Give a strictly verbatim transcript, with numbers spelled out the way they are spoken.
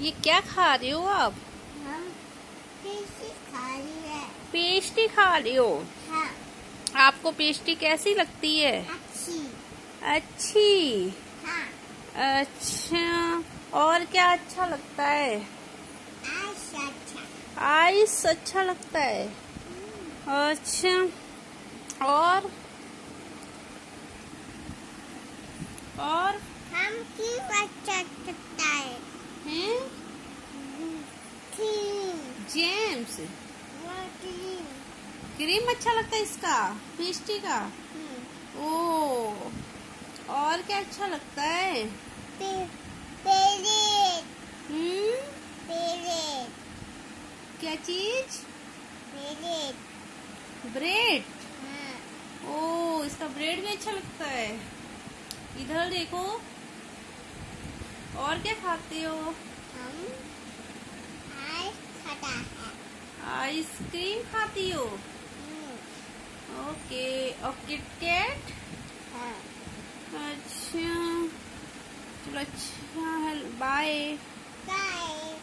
ये क्या खा रहे हो आप? हम पेस्ट्री खा रही है। पेस्ट्री खा रहे हो? हाँ। आपको पेस्ट्री कैसी लगती है? अच्छी। अच्छी। हाँ। अच्छा, और क्या अच्छा लगता है? आइस अच्छा। आइस अच्छा लगता है। अच्छा, और और हम क्रीम अच्छा लगता है। हैं? क्रीम। जेम्स, वो क्रीम। क्रीम अच्छा लगता है इसका, पेस्ट्री का। हम्म। ओ, और क्या अच्छा लगता है? पे, पेरेट। हम्म, पेरेट। क्या चीज? पेरेट। ब्रेड। हाँ। ओ, इसका ब्रेड भी अच्छा लगता है। इधर देखो, और क्या खाते हो? हम आइस खाता है। आइसक्रीम खाती हो? हम्म। ओके, और किटकैट? हाँ। अच्छा, चलो, अच्छा है, बाय। बाय।